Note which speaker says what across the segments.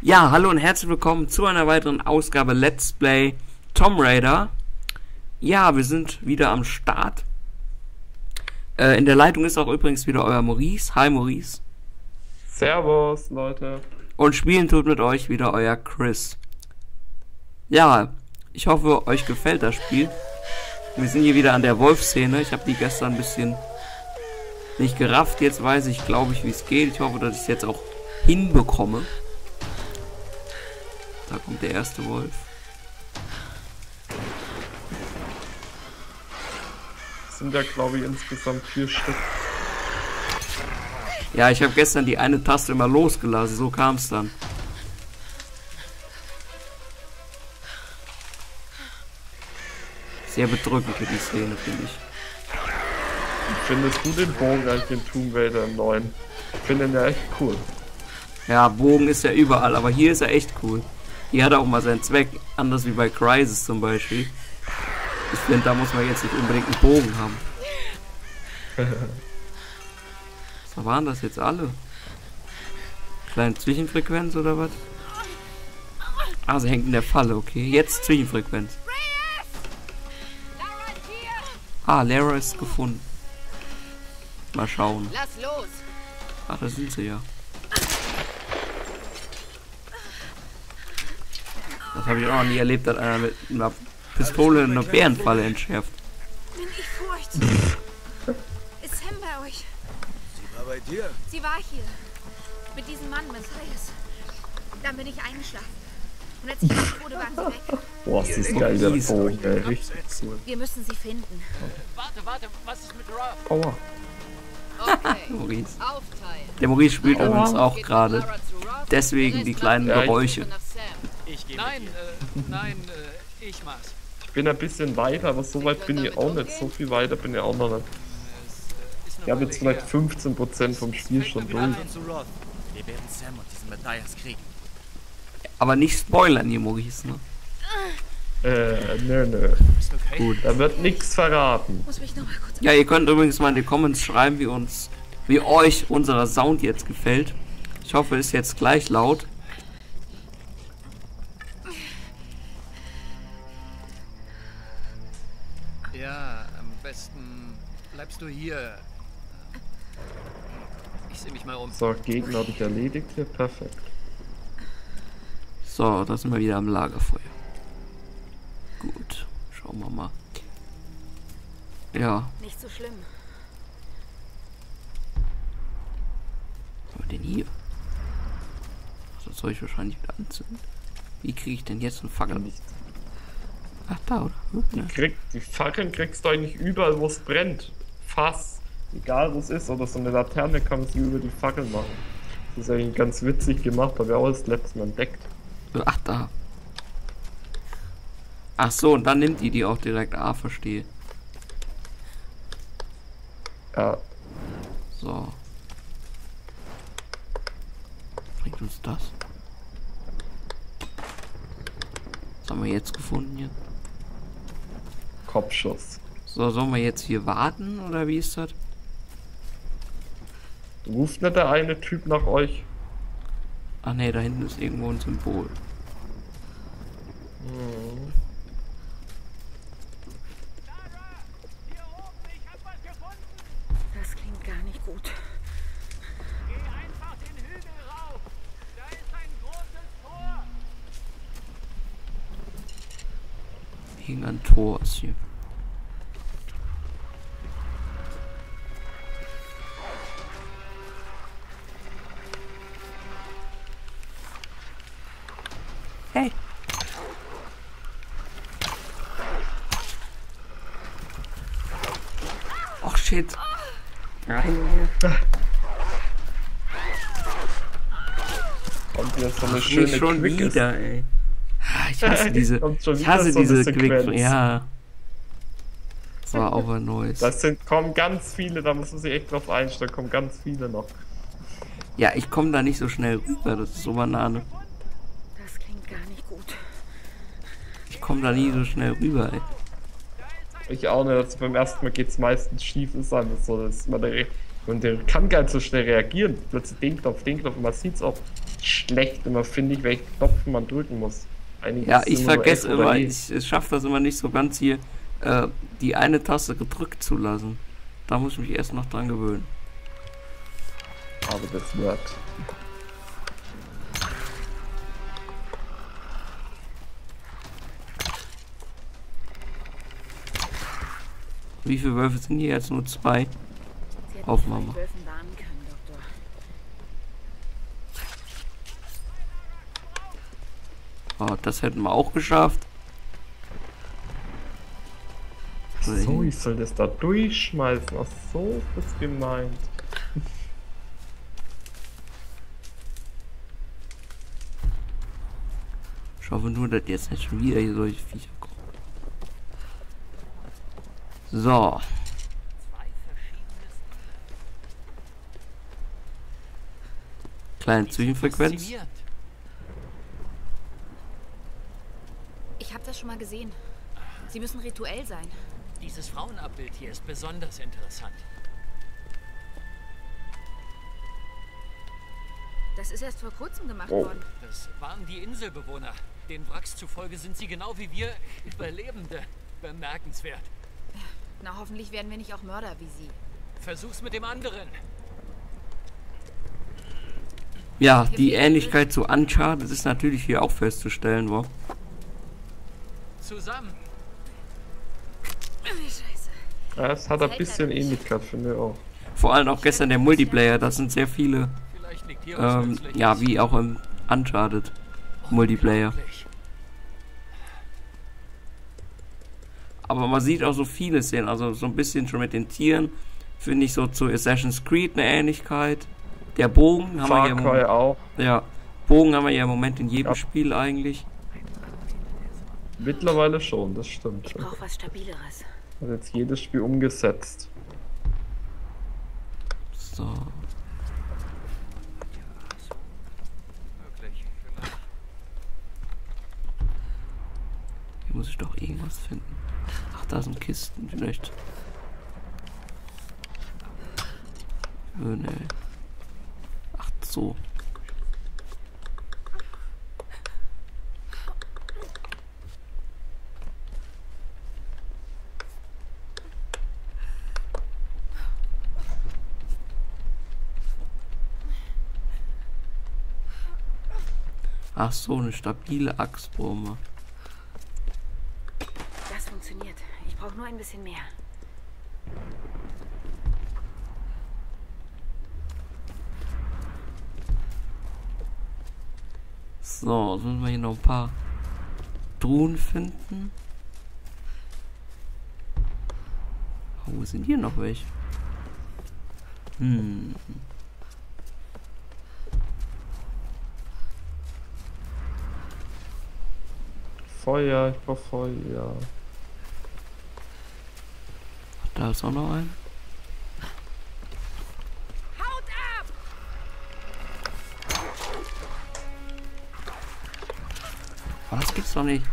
Speaker 1: Ja, hallo und herzlich willkommen zu einer weiteren Ausgabe Let's Play Tomb Raider. Ja, wir sind wieder am Start. In der Leitung ist auch übrigens wieder euer Maurice. Hi Maurice.
Speaker 2: Servus, Leute.
Speaker 1: Und spielen tut mit euch wieder euer Chris. Ja, ich hoffe, euch gefällt das Spiel. Wir sind hier wieder an der Wolf-Szene. Ich habe die gestern ein bisschen nicht gerafft. Jetzt weiß ich, glaube ich, wie es geht. Ich hoffe, dass ich es jetzt auch hinbekomme. Da kommt der erste Wolf.
Speaker 2: Das sind ja, glaube ich, insgesamt 4 Stück.
Speaker 1: Ja, ich habe gestern die eine Taste immer losgelassen. So kam es dann. Sehr bedrückend für die Szene, finde ich.
Speaker 2: Findest du den Bogen eigentlich in Tomb Raider im neuen? Ich finde den ja echt cool.
Speaker 1: Ja, Bogen ist ja überall, aber hier ist er echt cool. Hier hat er auch mal seinen Zweck, anders wie bei Crysis zum Beispiel. Ich finde, da muss man jetzt nicht unbedingt einen Bogen haben. So, waren das jetzt alle? Kleine Zwischenfrequenz oder was? Ah, sie hängt in der Falle, okay. Jetzt Zwischenfrequenz. Ah, Lara ist gefunden. Mal schauen.
Speaker 3: Lass los!
Speaker 1: Ah, da sind sie ja. Das habe ich auch noch nie erlebt, dass einer mit einer Pistole eine Bärenfalle entschärft.
Speaker 3: Bin ich furcht. Ist Sam bei euch?
Speaker 4: Sie war bei dir?
Speaker 3: Sie war hier. Mit diesem Mann, Matthias. Dann bin ich eingeschlafen. Und als ich wach wurde, waren sie weg.
Speaker 2: Boah, das ist geil, der Bogen, ey. Richtig cool.
Speaker 3: Wir müssen sie finden.
Speaker 4: Warte, was ist mit Ruff?
Speaker 2: Aua.
Speaker 3: Okay.
Speaker 1: Maurice.
Speaker 3: Aufteilen.
Speaker 1: Der Maurice spielt
Speaker 2: Aua.
Speaker 1: übrigens auch
Speaker 3: Geht
Speaker 1: gerade.
Speaker 3: von Lara zu Ruff,
Speaker 1: Deswegen die kleinen
Speaker 2: Ja, ich-
Speaker 1: Geräusche.
Speaker 3: nach Sam.
Speaker 4: Nein, ich mach's.
Speaker 2: Ich bin ein bisschen weiter, aber so weit bin ich auch nicht. So viel weiter bin ich auch noch nicht. Ich habe jetzt vielleicht 15% vom Spiel schon durch.
Speaker 4: Wir werden Sam und diesen Matthias kriegen.
Speaker 1: Aber nicht spoilern hier, Maurice, ne?
Speaker 2: Nö.
Speaker 4: Ist okay?
Speaker 1: Gut.
Speaker 2: Da wird nichts verraten.
Speaker 3: Muss mich noch mal kurz...
Speaker 1: Ja, ihr könnt übrigens mal in die Comments schreiben, wie euch unser Sound jetzt gefällt. Ich hoffe, ist jetzt gleich laut.
Speaker 4: Ja, am besten bleibst du hier. Ich seh mich mal um.
Speaker 2: So, Gegner habe ich erledigt hier. Perfekt.
Speaker 1: So, da sind wir wieder am Lagerfeuer. Gut, schauen wir mal. Ja,
Speaker 3: Nicht so schlimm.
Speaker 1: was haben wir denn hier? Das soll ich wahrscheinlich wieder anzünden. Wie kriege ich denn jetzt eine Fackel? Ach, da, oder? Ja.
Speaker 2: Die Fackeln kriegst du eigentlich überall, wo es brennt. Fass. Egal wo es ist, oder so eine Laterne kann man sie über die Fackeln machen. Das ist eigentlich ganz witzig gemacht, habe ich auch das letzte Mal entdeckt.
Speaker 1: Ach, da. Ach so, und dann nimmt die auch direkt. Ah, verstehe.
Speaker 2: Ja,
Speaker 1: So. Bringt uns das? Was haben wir jetzt gefunden hier?
Speaker 2: Kopfschuss.
Speaker 1: So, sollen wir jetzt hier warten oder wie ist das?
Speaker 2: Ruft nicht der eine Typ nach euch?
Speaker 1: Ach ne, da hinten ist irgendwo ein Symbol.
Speaker 3: Das klingt gar nicht gut.
Speaker 1: Irgendein Tor ist hier. Hey. Och shit.
Speaker 2: Kommt hier so eine
Speaker 1: Nicht
Speaker 2: schöne
Speaker 1: schon
Speaker 2: Quick
Speaker 1: wieder, ey. Ich hasse diese.
Speaker 2: Kommt schon
Speaker 1: Ich
Speaker 2: wieder
Speaker 1: hasse
Speaker 2: so eine
Speaker 1: diese
Speaker 2: Sequenz.
Speaker 1: Quick. Ja. Das war auch ein neues.
Speaker 2: Kommen ganz viele, da muss man sich echt drauf einstellen, kommen ganz viele noch.
Speaker 1: Ja, ich komme da nicht so schnell rüber. Das ist so Banane.
Speaker 3: Das klingt gar nicht gut.
Speaker 1: Ich komme da nie so schnell rüber, ey.
Speaker 2: Ich auch nicht, also beim ersten Mal geht's meistens schief, ist dann so, dass man und der kann gar nicht so schnell reagieren. Plötzlich den Knopf, und man sieht's auch. schlecht immer, finde ich, welchen Knopf man drücken muss. Einige
Speaker 1: Ja,
Speaker 2: sind
Speaker 1: ich
Speaker 2: nur
Speaker 1: vergesse
Speaker 2: F oder
Speaker 1: immer,
Speaker 2: E.
Speaker 1: ich schaffe das immer nicht so ganz hier, die eine Taste gedrückt zu lassen. Da muss ich mich erst noch dran gewöhnen.
Speaker 2: Aber das wird.
Speaker 1: Wie viele Wölfe sind hier jetzt? Nur 2?
Speaker 3: Sie hätten
Speaker 1: Auf,
Speaker 3: mich vor den
Speaker 1: Mama.
Speaker 3: Wölfen warnen können, Doktor.
Speaker 1: Oh, das hätten wir auch geschafft.
Speaker 2: So, ich soll das da durchschmeißen. Ach so, ist das gemeint.
Speaker 1: Ich hoffe nur, dass jetzt nicht schon wieder hier solche Viecher kommen. So. Kleine Zwischenfrequenz.
Speaker 4: Faszinierend.
Speaker 3: Ich habe das schon mal gesehen. Sie müssen rituell sein.
Speaker 4: Dieses Frauenabbild hier ist besonders interessant.
Speaker 3: Das ist erst vor kurzem gemacht
Speaker 2: Oh.
Speaker 3: worden.
Speaker 4: Das waren die Inselbewohner. Den Wracks zufolge sind sie genau wie wir Überlebende. Bemerkenswert.
Speaker 3: Na, hoffentlich werden wir nicht auch Mörder wie Sie.
Speaker 4: Versuch's mit dem anderen.
Speaker 1: Ja, die Ähnlichkeit zu Uncharted ist natürlich hier auch festzustellen, wo.
Speaker 4: Zusammen.
Speaker 3: Scheiße.
Speaker 2: Ja, es hat ein bisschen Ähnlichkeit, finde ich auch.
Speaker 1: Vor allem auch gestern der Multiplayer, das sind sehr viele,
Speaker 4: Vielleicht liegt hier was Nützliches.
Speaker 1: ja, wie auch im Uncharted Multiplayer.
Speaker 4: Unglaublich.
Speaker 1: Aber man sieht auch so viele Szenen, also so ein bisschen schon mit den Tieren, finde ich so zu Assassin's Creed eine Ähnlichkeit. Der Bogen haben wir
Speaker 2: Far
Speaker 1: ja im
Speaker 2: Cry auch.
Speaker 1: Ja, Bogen haben wir ja im Moment in jedem
Speaker 2: Ja.
Speaker 1: Spiel eigentlich.
Speaker 2: Mittlerweile schon, das stimmt.
Speaker 3: Ich brauche was Stabileres.
Speaker 2: Hat jetzt jedes Spiel umgesetzt.
Speaker 1: So.
Speaker 4: Möglich, vielleicht.
Speaker 1: Hier muss ich doch irgendwas finden. Ach, da sind Kisten, vielleicht. Ne. Ach so. Ach so, eine stabile Achsbombe.
Speaker 3: Das funktioniert. Ich brauche nur ein bisschen mehr.
Speaker 1: So, jetzt müssen wir hier noch ein paar Truhen finden. Oh, wo sind hier noch welche? Hm.
Speaker 2: Feuer, ich brauch Feuer.
Speaker 1: Ach, da ist auch noch ein.
Speaker 3: Haut ab!
Speaker 1: Oh, das gibt's doch nicht.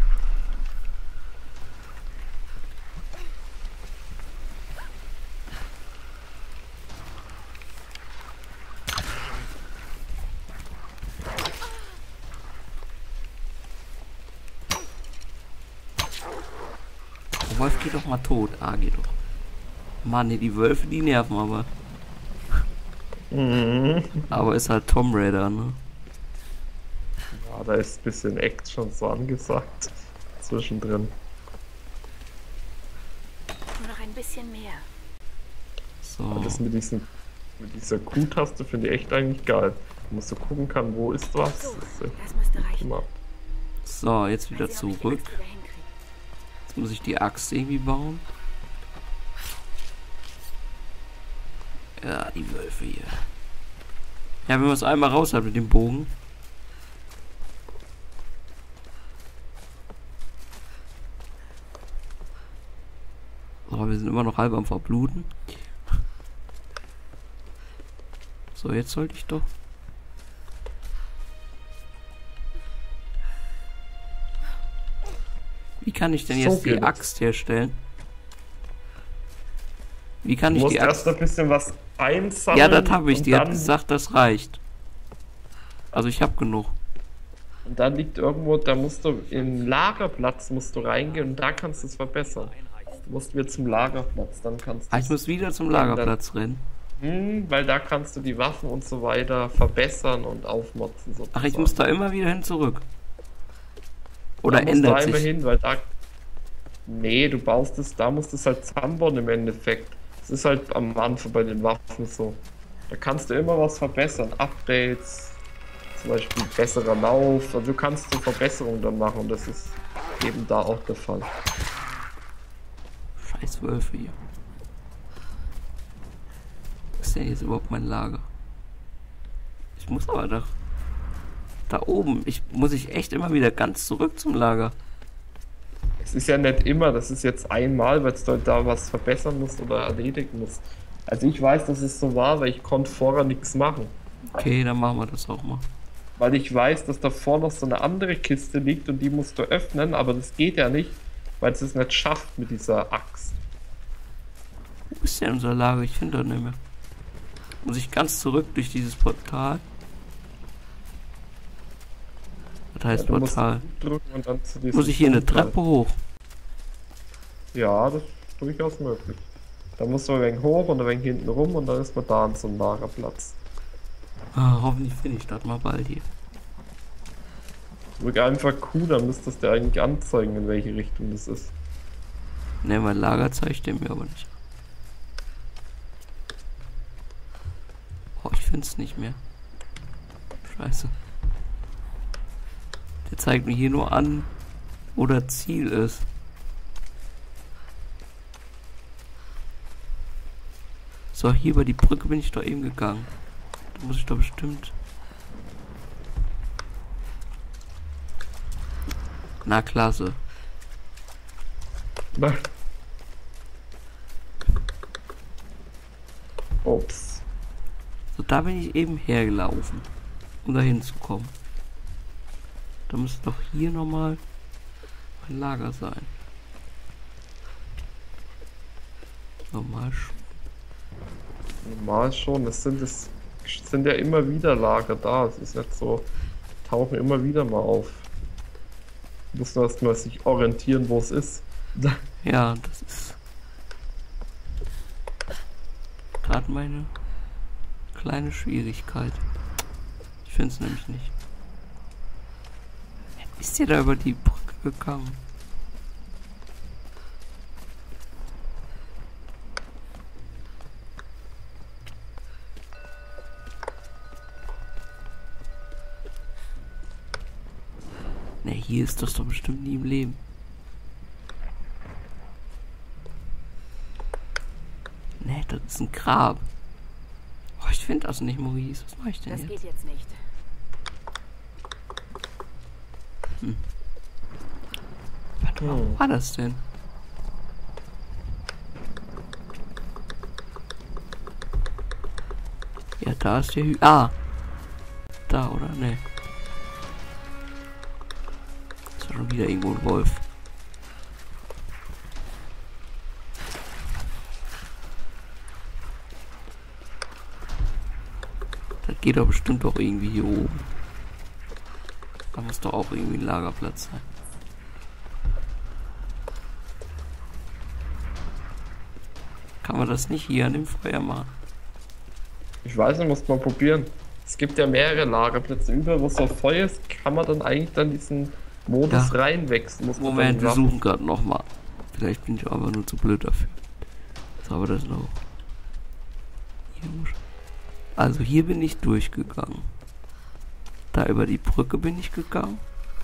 Speaker 1: Der Wolf geht doch mal tot. Ah, geht doch. Mann, nee, die Wölfe, die nerven aber. Aber ist halt Tomb Raider, ne?
Speaker 2: Ja, da ist ein bisschen Action so angesagt. Zwischendrin.
Speaker 3: Nur noch ein bisschen mehr.
Speaker 1: So.
Speaker 2: Das mit dieser Q-Taste finde ich echt eigentlich geil. Du musst so gucken kann, wo ist was.
Speaker 3: So,
Speaker 2: Das ist
Speaker 3: das müsste reichen.
Speaker 2: immer.
Speaker 1: So, jetzt
Speaker 3: Mal
Speaker 1: wieder
Speaker 3: sehen, ob ich den
Speaker 1: zurück.
Speaker 3: Rest wieder hinkriege.
Speaker 1: Jetzt muss ich die Axt irgendwie bauen. Ja, die Wölfe hier. Ja, wenn man es einmal raus hat mit dem Bogen. So, wir sind immer noch halb am Verbluten. So, jetzt sollte ich doch. Wie kann ich denn
Speaker 2: So
Speaker 1: jetzt die
Speaker 2: geht es.
Speaker 1: Axt herstellen? Wie kann
Speaker 2: Du
Speaker 1: ich
Speaker 2: musst
Speaker 1: die Axt?
Speaker 2: erst ein bisschen was einsammeln.
Speaker 1: Ja, das habe ich.
Speaker 2: und
Speaker 1: Die hat
Speaker 2: dann-
Speaker 1: gesagt, das reicht. Also ich habe genug.
Speaker 2: Und da liegt irgendwo, da musst du im Lagerplatz musst du reingehen und da kannst du es verbessern. Du musst wieder zum Lagerplatz, dann kannst du
Speaker 1: Ah, ich muss wieder zum Lagerplatz rennen.
Speaker 2: weil da kannst du die Waffen und so weiter verbessern und aufmotzen. Sozusagen.
Speaker 1: Ach, ich muss da immer wieder hin zurück. Oder
Speaker 2: da musst
Speaker 1: ändert
Speaker 2: du einmal
Speaker 1: sich?
Speaker 2: hin, weil da... Nee, du baust es, da musst du es halt zusammenbauen im Endeffekt. Es ist halt am Anfang bei den Waffen so. Da kannst du immer was verbessern. Updates, zum Beispiel besserer Lauf. Also du kannst so Verbesserungen dann machen und das ist eben da auch der Fall.
Speaker 1: Scheiß Wölfe hier. Was ist denn jetzt überhaupt mein Lager? Ich muss aber doch... Da oben. Muss ich echt immer wieder ganz zurück zum Lager.
Speaker 2: Es ist ja nicht immer, das ist jetzt einmal, weil du da was verbessern musst oder erledigen musst. Also ich weiß, dass es so war, weil ich konnte vorher nichts machen.
Speaker 1: Okay, dann machen wir das auch mal.
Speaker 2: Weil ich weiß, dass davor noch so eine andere Kiste liegt und die musst du öffnen, aber das geht ja nicht, weil es es nicht schafft mit dieser Axt.
Speaker 1: Wo ist denn unser Lager? Ich finde das nicht mehr. Muss ich ganz zurück durch dieses Portal? Das heißt
Speaker 2: Ja, du musst
Speaker 1: Portal.
Speaker 2: drücken und dann zu diesem
Speaker 1: Muss ich hier eine
Speaker 2: Portal.
Speaker 1: Treppe hoch?
Speaker 2: Ja, das ist durchaus möglich. Da musst du ein wenig hoch und ein wenig hinten rum und dann ist man da an so einem Lagerplatz.
Speaker 1: Ah, hoffentlich finde ich das mal bald hier.
Speaker 2: Drück einfach Q, dann müsstest du eigentlich anzeigen, in welche Richtung das ist.
Speaker 1: Ne, mein Lager zeigt der mir aber nicht. Oh, ich finde es nicht mehr. Scheiße. Der zeigt mir hier nur an, wo das Ziel ist. So, hier über die Brücke bin ich doch eben gegangen. Da muss ich doch bestimmt... Na, klasse.
Speaker 2: Ups.
Speaker 1: So, da bin ich eben hergelaufen, um da hinzukommen. Da müsste doch hier nochmal ein Lager sein. Normal schon.
Speaker 2: Normal schon, es sind ja immer wieder Lager da. Es ist nicht so, tauchen immer wieder mal auf. Du musst nur erstmal sich orientieren, wo es ist.
Speaker 1: Ja, das ist gerade meine kleine Schwierigkeit. Ich finde es nämlich nicht. Ist ihr da über die Brücke gegangen? Ne, hier ist das doch bestimmt nie im Leben. Ne, das ist ein Grab. Oh, ich finde das nicht, Maurice. Was mache ich denn
Speaker 3: Das
Speaker 1: jetzt?
Speaker 3: geht jetzt nicht.
Speaker 1: Was war das denn? Ja, da ist der Ah! Da, oder? Ne. Ist ja schon wieder irgendwo ein Wolf. Das geht doch bestimmt auch irgendwie hier oben. Da muss doch auch irgendwie ein Lagerplatz sein. Kann man das nicht hier an dem Feuer machen?
Speaker 2: Ich weiß nicht, muss man probieren. Es gibt ja mehrere Lagerplätze. Überall, wo so Feuer ist, kann man dann eigentlich dann diesen Modus
Speaker 1: Ja.
Speaker 2: reinwechseln. Muss man
Speaker 1: Moment,
Speaker 2: dann
Speaker 1: wir
Speaker 2: Waffen-
Speaker 1: suchen gerade nochmal. Vielleicht bin ich aber nur zu blöd dafür. So, aber das noch. Hier muss- Also hier bin ich durchgegangen. Da über die Brücke bin ich gegangen.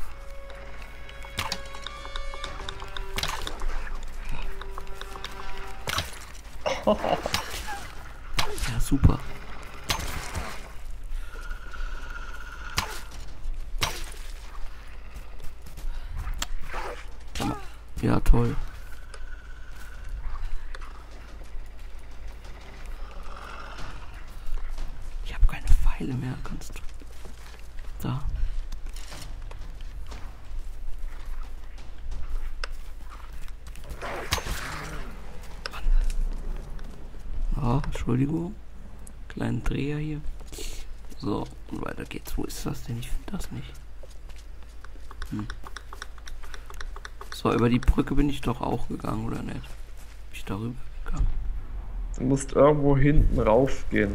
Speaker 1: Ja, super. Ja, toll. Ich habe keine Pfeile mehr, kannst du. Da. Mann. Oh, Entschuldigung. Kleinen Dreher hier. So, und weiter geht's. Wo ist das denn? Ich finde das nicht. So, über die Brücke bin ich doch auch gegangen, oder nicht? Bin ich darüber gegangen?
Speaker 2: Du musst irgendwo hinten rauf gehen.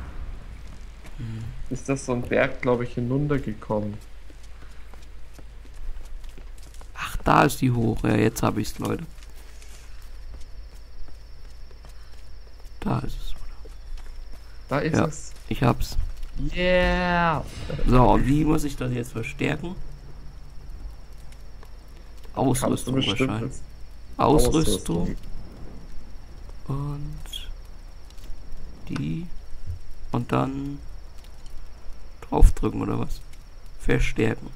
Speaker 2: Ist das so ein Berg, glaube ich, hinuntergekommen?
Speaker 1: Ach, da ist die hoch. Ja, jetzt habe ich's, Leute. Da ist es.
Speaker 2: Da ist
Speaker 1: Ja.
Speaker 2: es.
Speaker 1: Ich hab's.
Speaker 2: Yeah!
Speaker 1: So, und wie muss ich das jetzt verstärken?
Speaker 2: Kannst du
Speaker 1: Ausrüstung
Speaker 2: bestimmt
Speaker 1: wahrscheinlich.
Speaker 2: jetzt-
Speaker 1: Ausrüstung. Und die. Und dann draufdrücken oder was? Verstärken.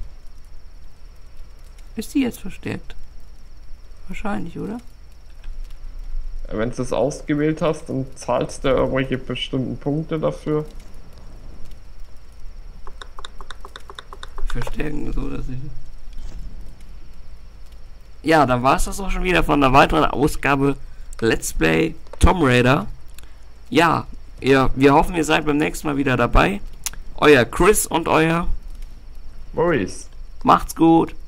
Speaker 1: Ist die jetzt verstärkt? Wahrscheinlich, oder?
Speaker 2: Wenn du es ausgewählt hast, dann zahlst du irgendwelche bestimmten Punkte dafür.
Speaker 1: Verstärken, so dass ich. Ja, dann war es das auch schon wieder von einer weiteren Ausgabe Let's Play Tomb Raider. Ja, wir hoffen, ihr seid beim nächsten Mal wieder dabei. Euer Chris und euer
Speaker 2: Maurice.
Speaker 1: Macht's gut.